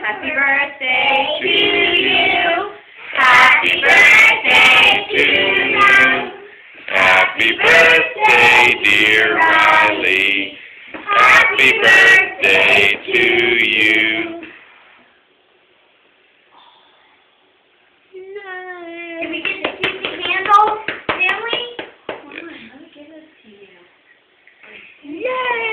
Happy birthday to you. Happy birthday to you. Happy birthday, dear Riley. Happy birthday to you. Can we get the kitchen candle, family? Come on, let me give this to you. Yay!